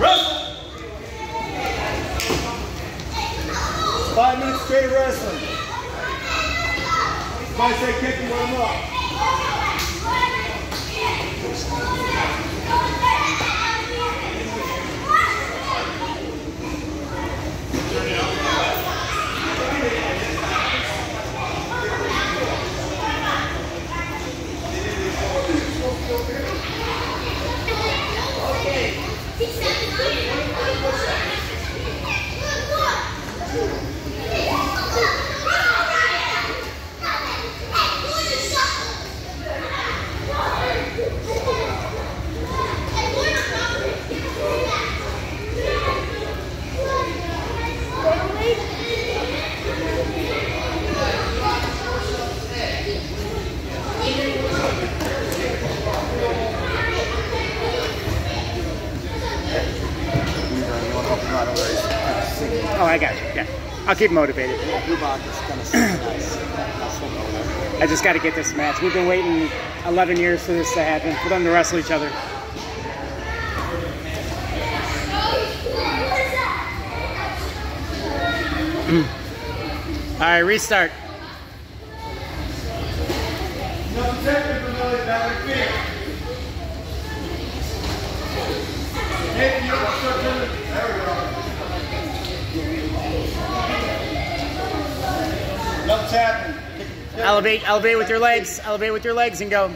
Wrestle. 5 minutes straight of wrestling. Somebody say kick and warm up. Oh, I got you. Yeah, I'll keep motivated. I just got to get this match. We've been waiting 11 years for this to happen, for them to wrestle each other. All right, restart. Nothing's happening. Elevate with your legs. Elevate with your legs and go.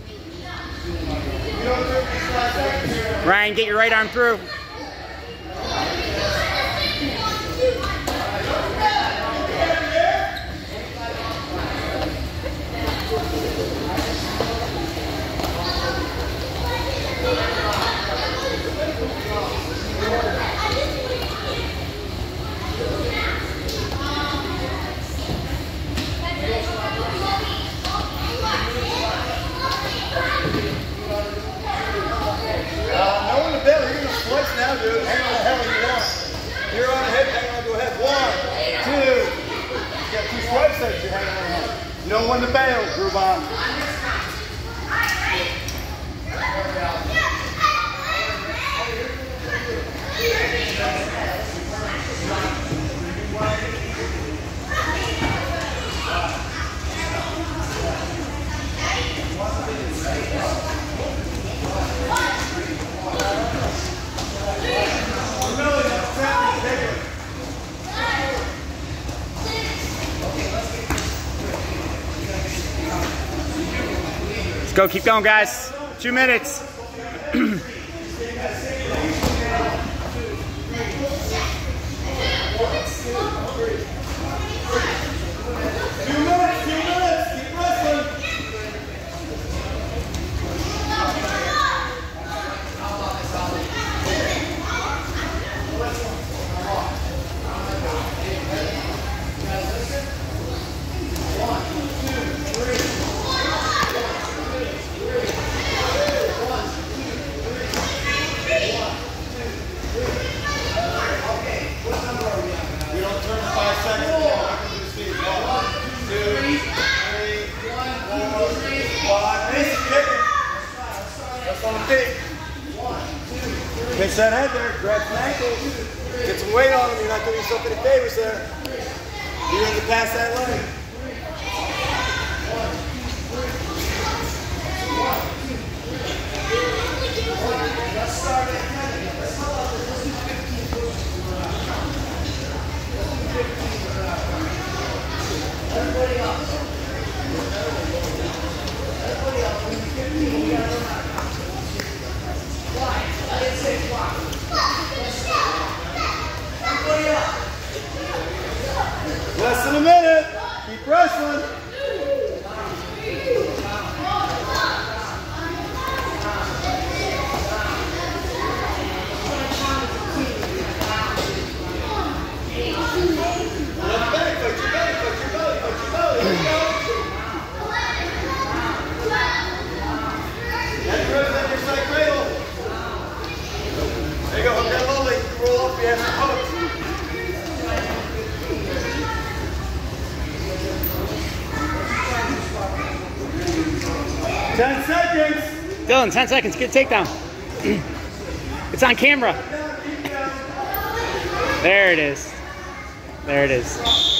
Ryan, get your right arm through. Now, dude, hang on the hell you want. You're on the head, hang on, go ahead. 1, 2. You got 2 stripes that you hang on. You know when to bail, groove on. Let's go, keep going, guys. 2 minutes. Pinch that head there, grab some ankles, get some weight on them, you're not doing yourself any favors there. You're going to pass that leg. Everybody up. Less than a minute. Keep wrestling. There you go, hook that low leg. Roll up, you have some hooks. 10 seconds. Dylan, 10 seconds. Get a takedown. It's on camera. There it is. There it is.